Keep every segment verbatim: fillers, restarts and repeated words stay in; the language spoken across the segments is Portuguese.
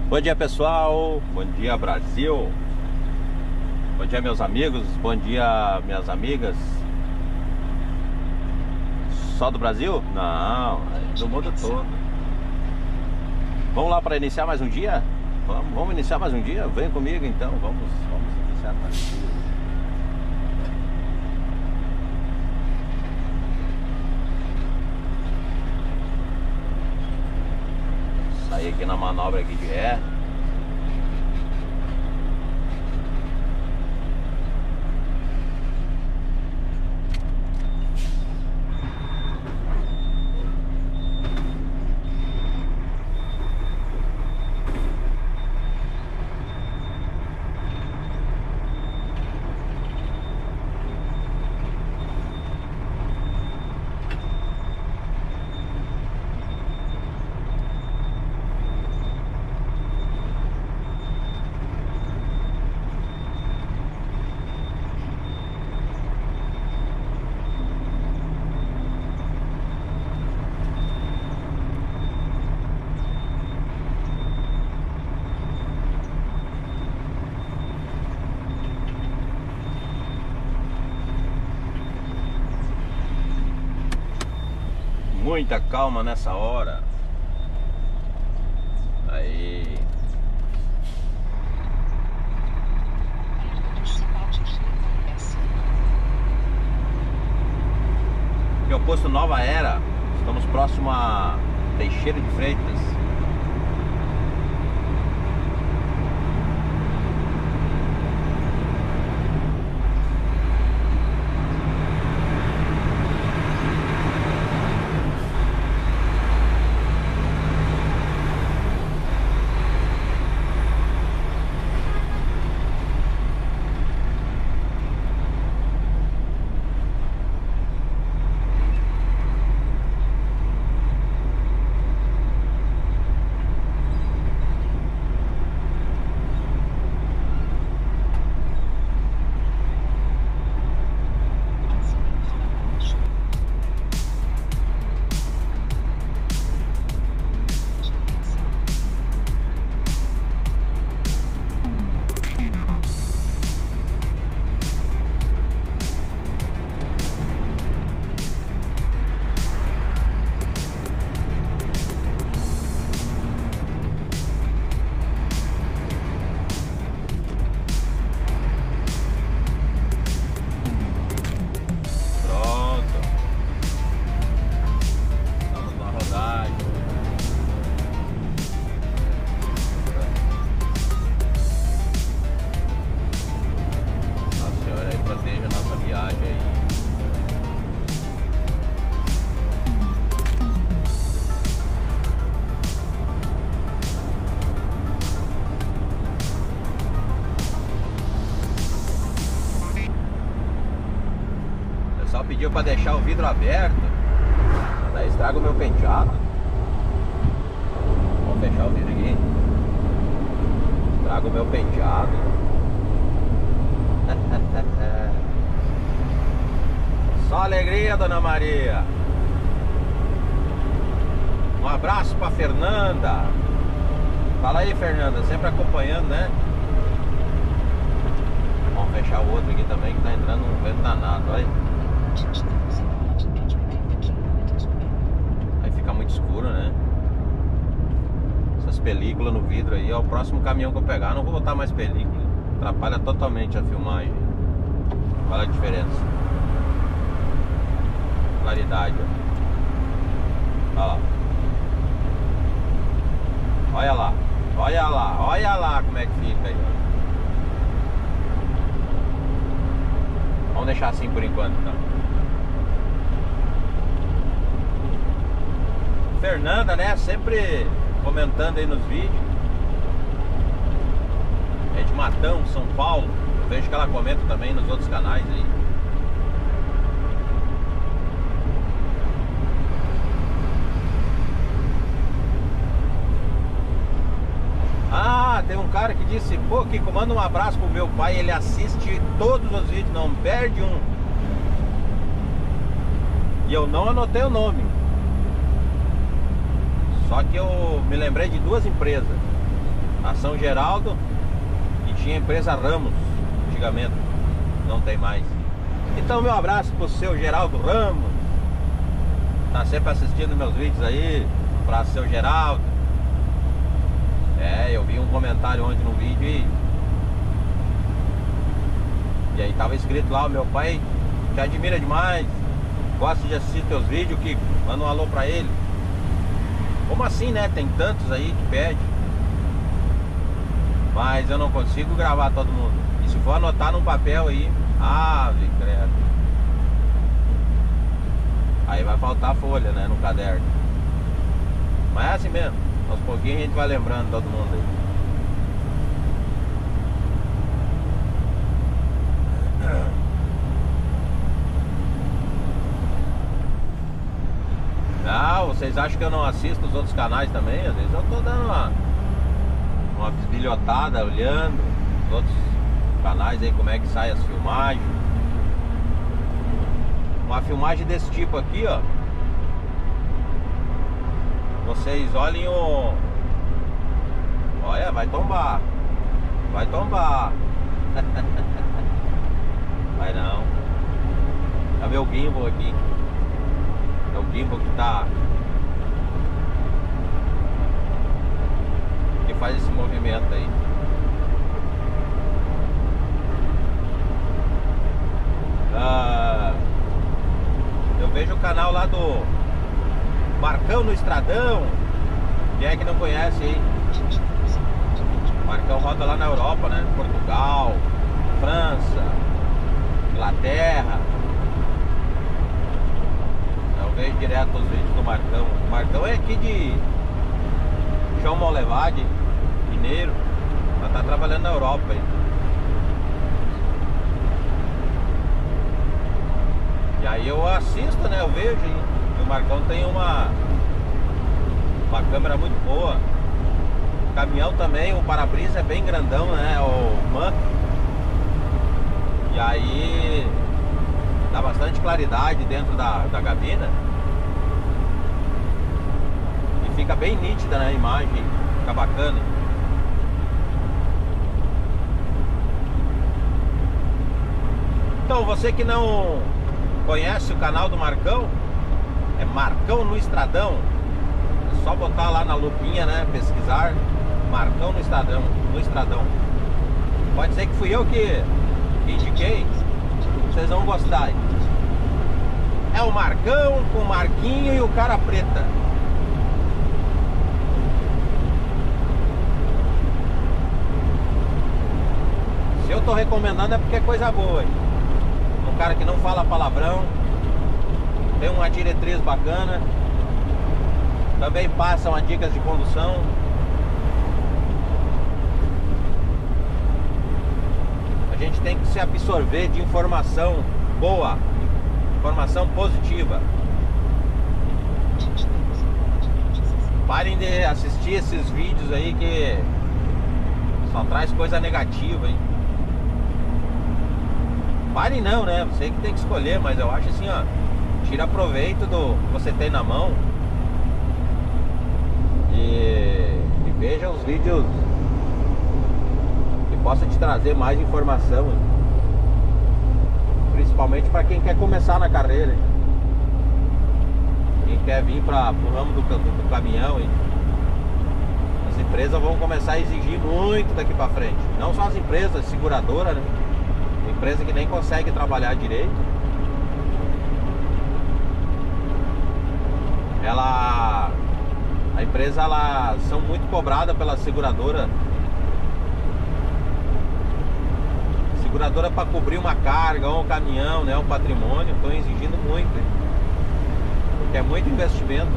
Bom dia, pessoal. Bom dia, Brasil. Bom dia, meus amigos. Bom dia, minhas amigas. Só do Brasil? Não, é do mundo todo. Vamos lá para iniciar mais um dia? Vamos, vamos iniciar mais um dia? Vem comigo então. Vamos, vamos iniciar mais um dia. Sair aqui na manobra aqui de ré. Muita calma nessa hora. Aí. Aqui é o posto Nova Era. Estamos próximo a Teixeira de Freitas. Pediu para deixar o vidro aberto, daí estraga o meu penteado. Vamos fechar o vidro aqui. Estraga o meu penteado. Só alegria, dona Maria. Um abraço para Fernanda. Fala aí, Fernanda, sempre acompanhando, né? Vamos fechar o outro aqui também, que tá entrando um vento danado, olha aí. Aí fica muito escuro, né? Essas películas no vidro aí. Ó, o próximo caminhão que eu pegar, não vou botar mais película. Atrapalha totalmente a filmagem. Olha a diferença. Claridade, ó. Olha lá. Olha lá. Olha lá. Olha lá como é que fica aí, ó. Vamos deixar assim por enquanto, então. Fernanda, né? Sempre comentando aí nos vídeos. É de Matão, São Paulo. Eu vejo que ela comenta também nos outros canais aí. Ah, tem um cara que disse: pô, Kiko, manda um abraço pro meu pai. Ele assiste todos os vídeos, não perde um. E eu não anotei o nome. Só que eu me lembrei de duas empresas. a São Geraldo, e tinha a empresa Ramos antigamente, não tem mais. Então meu abraço pro seu Geraldo Ramos, tá sempre assistindo meus vídeos aí. Um abraço, seu Geraldo. É, eu vi um comentário ontem no vídeo e E aí tava escrito lá: o meu pai te admira demais, gosta de assistir teus vídeos, Kiko, manda um alô pra ele. Como assim, né? Tem tantos aí que pede, mas eu não consigo gravar todo mundo. E se for anotar num papel aí, ave credo, aí vai faltar folha, né, no caderno. Mas é assim mesmo, aos pouquinhos a gente vai lembrando todo mundo aí. Ah, vocês acham que eu não assisto os outros canais também? Às vezes eu tô dando uma Uma bisbilhotada, olhando os outros canais aí, como é que sai as filmagens. Uma filmagem desse tipo aqui, ó, vocês olhem o... Olha, vai tombar. Vai tombar. Vai não. É meu gimbal aqui. É o gimbal que tá... que faz esse movimento aí. Ah, eu vejo o canal lá do Marcão no Estradão. Quem é que não conhece aí? Marcão roda lá na Europa, né? Portugal, França, Inglaterra. Eu vejo direto os vídeos do Marcão. O Marcão é aqui de João Molevade, mineiro, mas tá trabalhando na Europa aí. E aí eu assisto, né? Eu vejo, hein? E o Marcão tem uma Uma câmera muito boa. O caminhão também, o para-brisa é bem grandão, né? O man. E aí dá bastante claridade dentro da, da cabina. E fica bem nítida, né, a imagem. Fica bacana. Então, você que não conhece o canal do Marcão, é Marcão no Estradão. É só botar lá na lupinha, né? Pesquisar Marcão no Estradão, no Estradão. Pode ser que fui eu que indiquei. Vocês vão gostar. É o Marcão com o Marquinho e o cara preta. Se eu tô recomendando é porque é coisa boa, hein? Um cara que não fala palavrão, tem uma diretriz bacana, também passa umas dicas de condução. A gente tem que se absorver de informação boa, informação positiva. Parem de assistir esses vídeos aí que só traz coisa negativa, hein? Parem não, né? Você que tem que escolher, mas eu acho assim, ó, tira proveito do que você tem na mão e, e veja os vídeos que possa te trazer mais informação, hein? Principalmente para quem quer começar na carreira, hein? Quem quer vir para o ramo do, do, do caminhão, hein? As empresas vão começar a exigir muito daqui para frente. Não só as empresas, seguradoras, né? Empresa que nem consegue trabalhar direito, ela, a empresa, ela são muito cobradas pela seguradora. Seguradora para cobrir uma carga ou um caminhão, né, um patrimônio, estão exigindo muito, hein? Porque é muito investimento.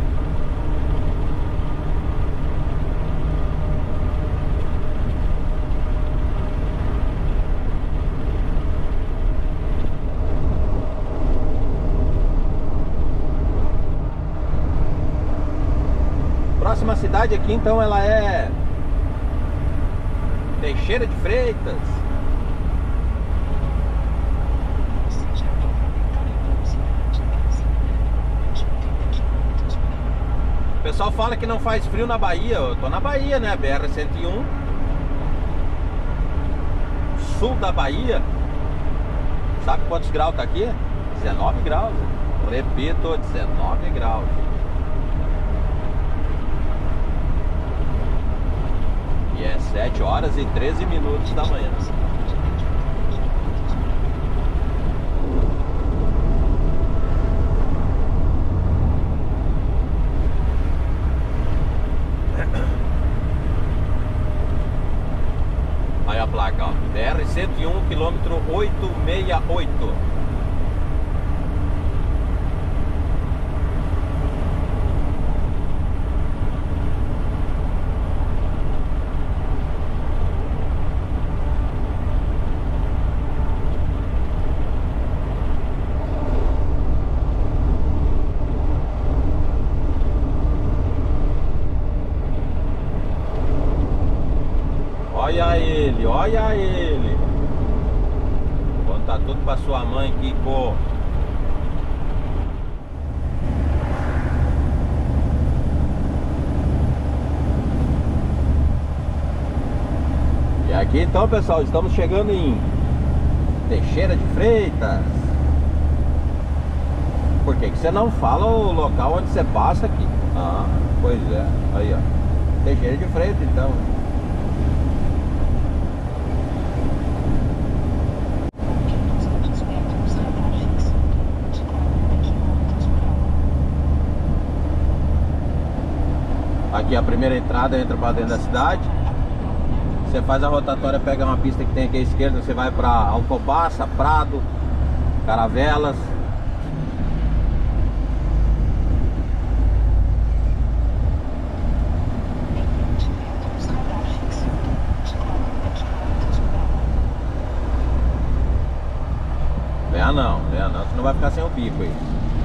Próxima cidade aqui, então, ela é Teixeira de Freitas. pessoal fala que não faz frio na Bahia. Eu tô na Bahia, né? B R cento e um, sul da Bahia. Sabe quantos graus tá aqui? dezenove graus. Repito, dezenove graus. E é sete horas e treze minutos da manhã. Aí a placa, ó, B R cento e um, quilômetro oitocentos e sessenta e oito. Olha ele, olha ele. Conta tudo pra sua mãe, Kiko. E aqui então, pessoal, estamos chegando em Teixeira de Freitas. Por que que você não fala o local onde você passa aqui? Ah, pois é, aí ó, Teixeira de Freitas então. Aqui a primeira entrada, entra para dentro da cidade. Você faz a rotatória, pega uma pista que tem aqui à esquerda, você vai para Alcobaça, Prado, Caravelas. Venha não, venha não, senão vai ficar sem o bico aí.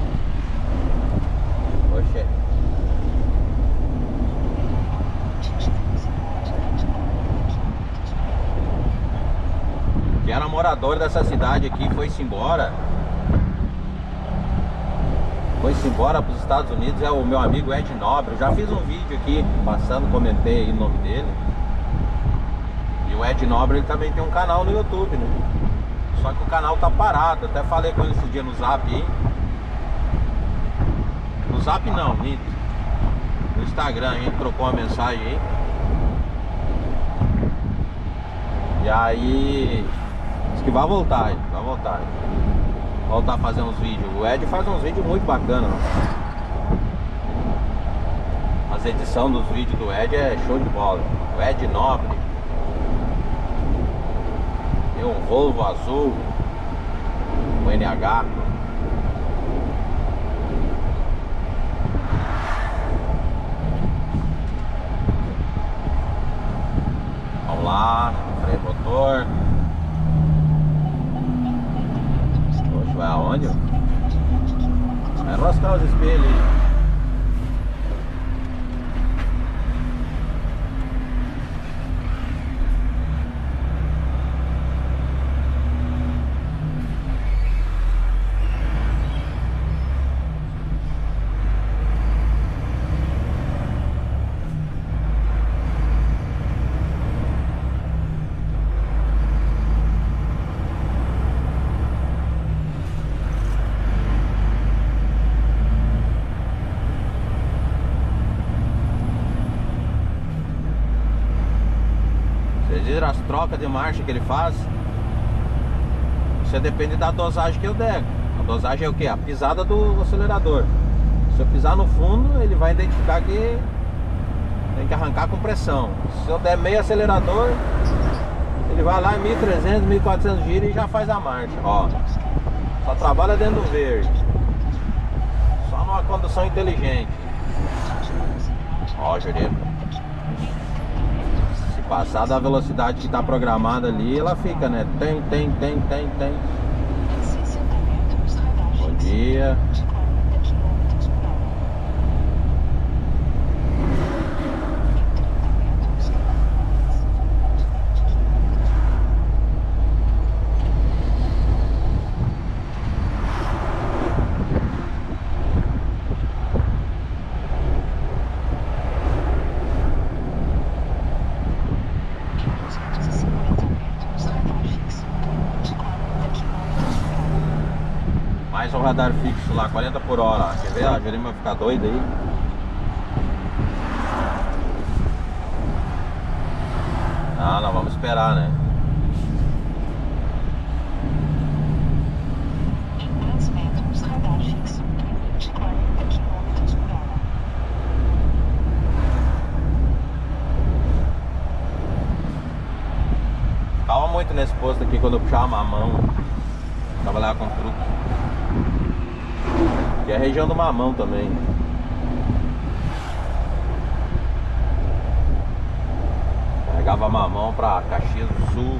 Oxê. Que era morador dessa cidade aqui, foi-se embora. Foi-se embora para os Estados Unidos, é o meu amigo Ed Nobre. Eu já fiz um vídeo aqui, passando, comentei aí o nome dele. E o Ed Nobre, ele também tem um canal no YouTube, né? Só que o canal tá parado, até falei com ele esse dia no Zap aí. No Zap não, no Instagram, a gente trocou uma mensagem aí. E aí... que vai voltar, vai voltar Voltar a fazer uns vídeos. O Ed faz uns vídeos muito bacanas. As edições dos vídeos do Ed é show de bola. O Ed Nobre. Tem um Volvo azul, um N H. Vamos lá, freio motor. Vai aonde? Vai enroscar os espelhos aí. As trocas de marcha que ele faz, você depende da dosagem que eu der. A dosagem é o que? A pisada do acelerador. Se eu pisar no fundo, ele vai identificar que tem que arrancar com pressão. Se eu der meio acelerador, ele vai lá em mil e trezentos, mil e quatrocentos giros e já faz a marcha. Ó, só trabalha dentro do verde, só numa condução inteligente. Ó, Jurema, passar da velocidade que está programada ali, ela fica, né? Tem, tem, tem, tem, tem. Bom dia. o radar fixo lá, quarenta por hora. Quer ver? A Jerema vai ficar doida aí. Ah, nós vamos esperar, né? Em dez metros, radar fixo, limite quarenta quilômetros por hora. Calma muito nesse posto aqui quando eu puxava a mamão. Trabalhava com truque. Que é a região do Mamão também. Carregava mamão pra Caxias do Sul.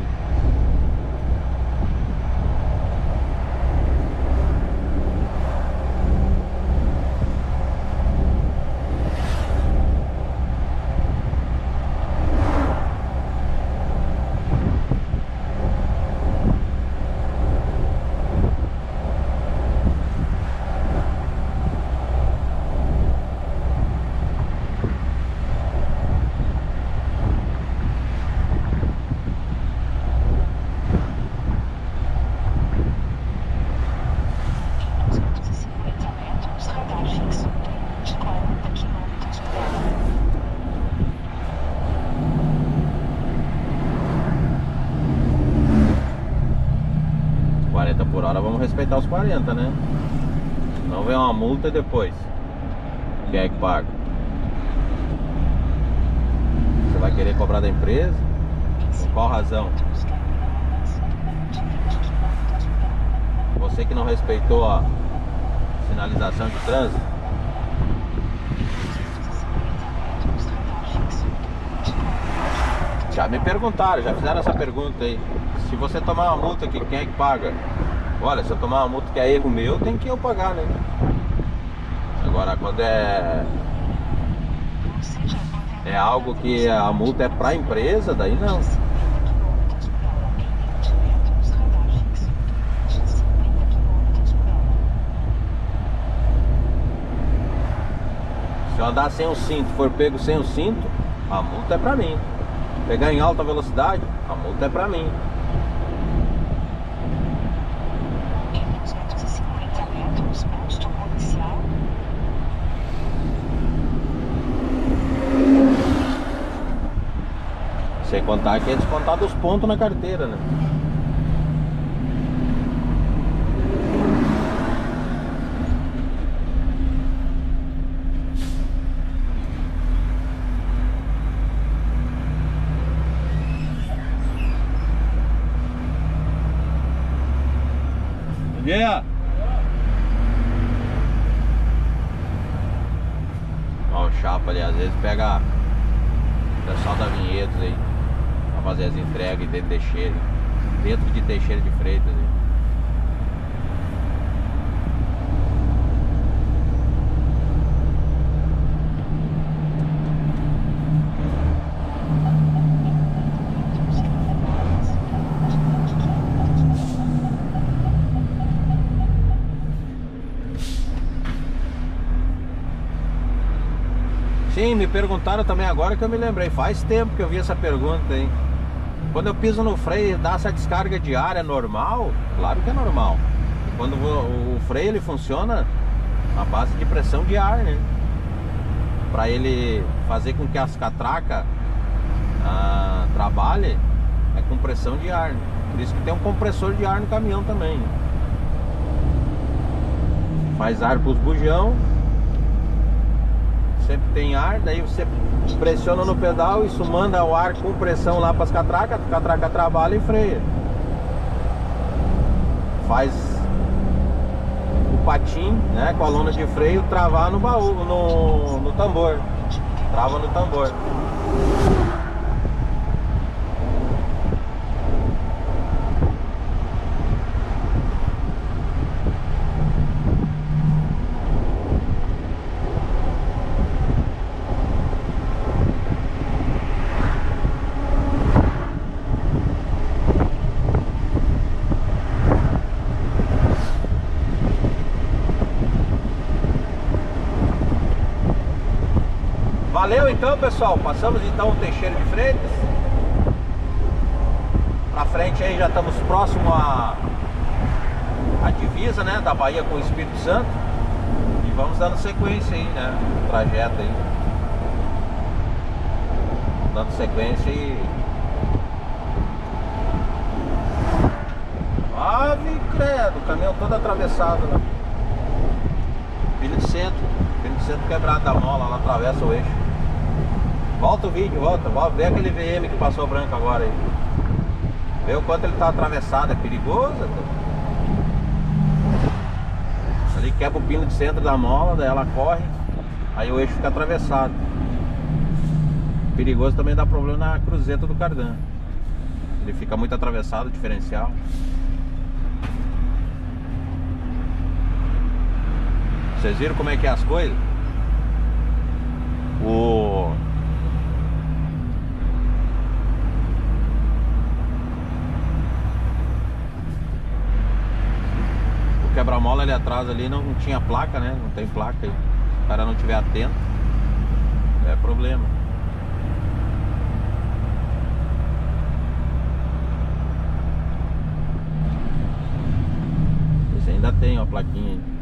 quarenta por hora, vamos respeitar os quarenta, né? Não vem uma multa e depois quem é que paga? Você vai querer cobrar da empresa? Com qual razão? Você que não respeitou a sinalização de trânsito? Já me perguntaram, já fizeram essa pergunta aí. Se você tomar uma multa aqui, quem é que paga? Olha, se eu tomar uma multa que é erro meu, tem que eu pagar, né? Agora, quando é é algo que a multa é pra empresa, daí não. Se eu andar sem o cinto, for pego sem o cinto, a multa é pra mim. Pegar em alta velocidade, a multa é pra mim. Sem contar que é descontar dos pontos na carteira, né? Bom dia! Ó, o chapa ali, às vezes pega o pessoal da Vinhedos aí pra fazer as entregas dentro de Teixeira, dentro de Teixeira de Freitas aí. Sim, me perguntaram também agora que eu me lembrei. Faz tempo que eu vi essa pergunta, hein? Quando eu piso no freio, dá essa descarga de ar, é normal? Claro que é normal. Quando o, o freio ele funciona na base de pressão de ar, né? Para ele fazer com que as catracas ah, trabalhem, é com pressão de ar, né? Por isso que tem um compressor de ar no caminhão também, né? Faz ar para os bujão. Sempre tem ar, daí você pressiona no pedal, isso manda o ar com pressão lá para as catracas, a catraca trabalha e freia. Faz o patim, né, com a lona de freio travar no baú, no, no tambor. Trava no tambor. Valeu então, pessoal, passamos então o Teixeira de Freitas. Pra frente aí já estamos próximo a a divisa, né, da Bahia com o Espírito Santo. E vamos dando sequência aí, né, no trajeto aí. Dando sequência e... Ave credo, o caminhão todo atravessado, né? Pilha de centro, pilha de centro quebrado da mola, ela atravessa o eixo. Volta o vídeo, volta, volta, vê aquele V M que passou branco agora aí. Vê o quanto ele tá atravessado, é perigoso. Ali quebra o pino de centro da mola, daí ela corre, aí o eixo fica atravessado. Perigoso também dá problema na cruzeta do cardan. Ele fica muito atravessado, o diferencial. Vocês viram como é que é as coisas? O... O quebra-mola ali atrás ali não tinha placa, né? Não tem placa aí. Se o cara não estiver atento, é problema. Esse ainda tem uma plaquinha aí.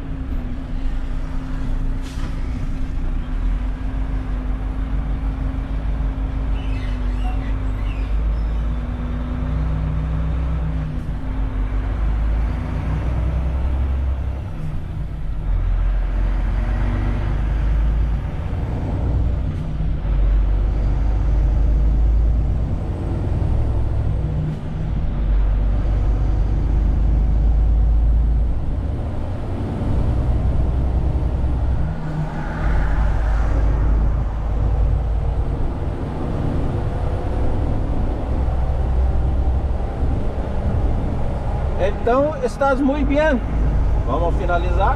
Então, estás muito bem. Vamos finalizar.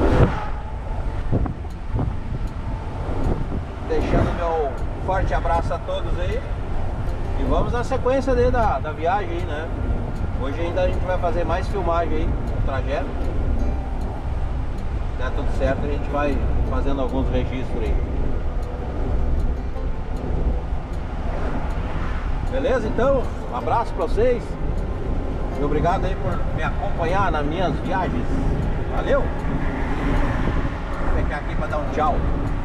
Deixando meu forte abraço a todos aí. E vamos na sequência aí da, da viagem aí, né? Hoje ainda a gente vai fazer mais filmagem aí no trajeto. Se der tudo certo, a gente vai fazendo alguns registros aí. Beleza? Então, um abraço pra vocês. E obrigado aí por me acompanhar nas minhas viagens. Valeu! Vou ficar aqui para dar um tchau.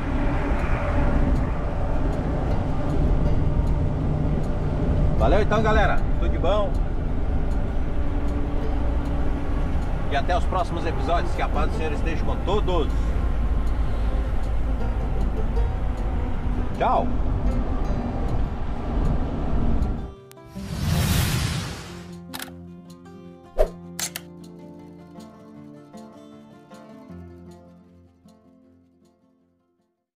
Valeu então, galera. Tudo de bom. E até os próximos episódios. Que a paz do Senhor esteja com todos. Tchau!